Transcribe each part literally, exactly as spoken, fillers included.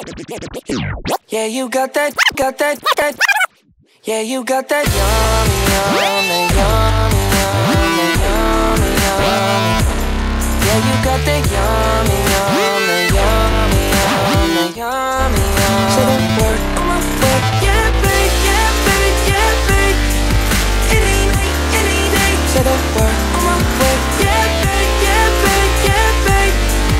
Yeah, you got that, got that, that. Yeah, you got that yummy, yummy, yummy, yummy, yummy, yummy. Yeah, you got that yummy, yummy, yummy, yummy, yummy, yummy. Say the word on my foot. Yeah, babe, yeah, babe, yeah, babe. Any night, any day. Say the word on my foot. Yeah, babe, yeah, babe, yeah, babe.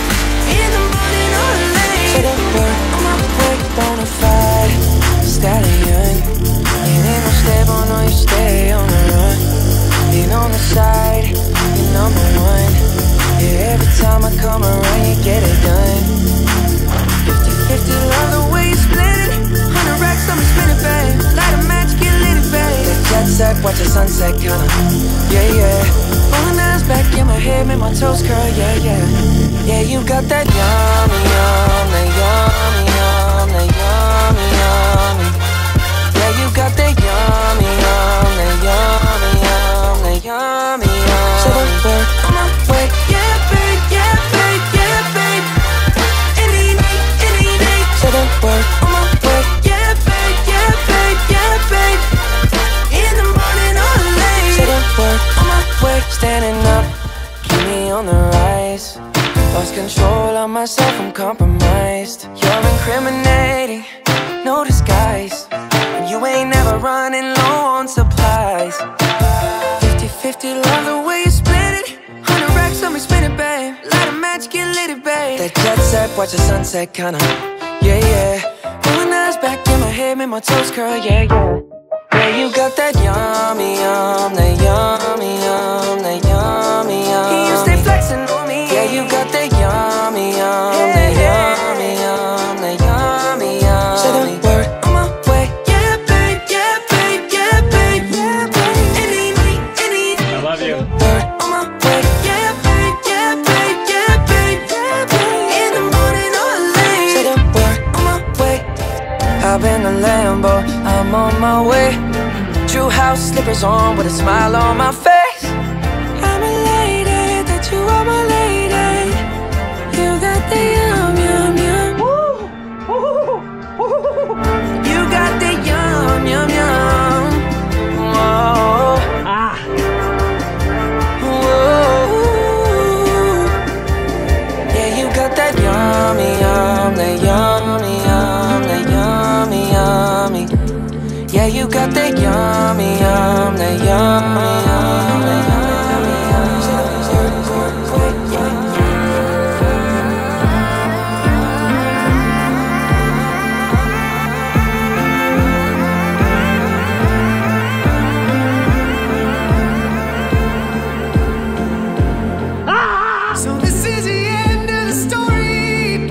In the morning or late. Say the word on my foot. Bonafide stallion. You ain't no stable, no, you stay on the run. Being on the side, you're number one. Yeah, every time I come around, you get it done. Fifty fifty, love the way you split it. Hundred racks, I'm spinning, babe. Light a match, get lit, babe. That jet set, watch the sunset, kinda. Yeah, yeah. Rolling eyes back in my head, make my toes curl, yeah, yeah. Yeah, you got that yummy, yum, that yummy, yum, that yummy, yummy. Yeah, you got that yummy, yum, that yummy, yum, that yummy, yum. Say the word on my way, yeah, babe, yeah, babe, yeah, babe. Any night, any day. Say the word on my way, yeah, babe, yeah, babe, yeah, babe. In the morning or late. Say the word on my way, standing up, keep me on the rise. Lost control of myself, I'm compromised. You're incriminating, no disguise. You ain't never running low on supplies. Fifty fifty, love the way you split it. Hundred racks on me, spin it, babe. Light a match, get lit, babe. That jet set, watch the sunset, kinda. Yeah, yeah. Rolling eyes back in my head, make my toes curl, yeah, yeah. Yeah, you got that yummy, yum, that yummy, yum, that yummy, yum. You stay flexing on me. Yeah, you got that yummy, yum, that yummy, yum, that yummy, yum. Say the word on my way. Yeah, babe, yeah, babe, yeah, babe, yeah, babe. Any night, any day. I love you. Word on my way. Yeah, babe, yeah, babe, yeah, babe, yeah, babe. In the morning or late. Say the word on my way. Hop in the Lambo, I'm on my way. True house slippers on with a smile on my face. I'm elated that you are my lady. You got the yum, yum, yum. You got the yum, yum, yum. Whoa. Ah. Whoa. Yeah, you got that yummy, yum, that yummy, yum, that yummy, yummy. Yeah, you got that yummy, yum, that yummy, yum, that yummy, yum. So this is the end of the story.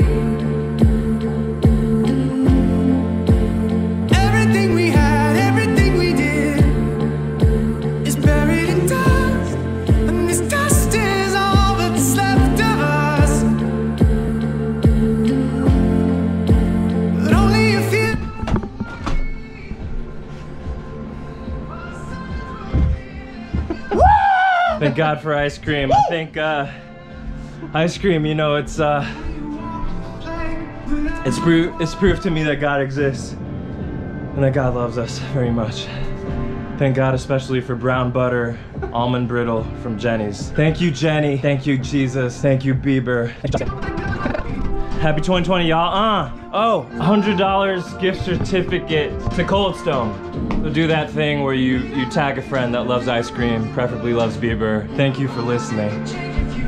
Everything we had, everything we did is buried in dust, and this dust is all that's left of us. But only if you. Thank God for ice cream. I think uh, ice cream, you know, it's uh, it's proof it's proof to me that God exists and that God loves us very much. Thank God especially for brown butter, almond brittle from Jenny's. Thank you, Jenny. Thank you, Jesus. Thank you, Bieber. Happy twenty twenty, y'all. Uh, oh, one hundred dollars gift certificate to Cold Stone. So do that thing where you, you tag a friend that loves ice cream, preferably loves Bieber. Thank you for listening.